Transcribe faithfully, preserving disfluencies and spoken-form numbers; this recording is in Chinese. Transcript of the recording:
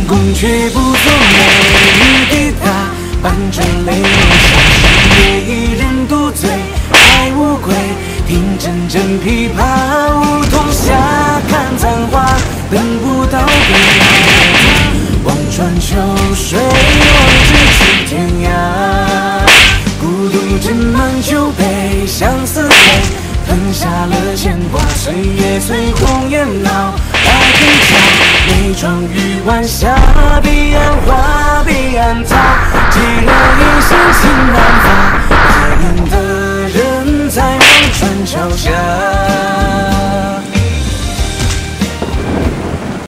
功却不作美，你给他伴着泪流下山，夜一人独醉，爱无愧，听阵阵琵琶，梧桐下看残花，等不到归来，望穿秋水，望至去天涯，孤独斟满酒杯，相思泪，吞下了牵挂，岁月催红颜老，白天桥，眉窗玉晚霞，彼岸花，彼岸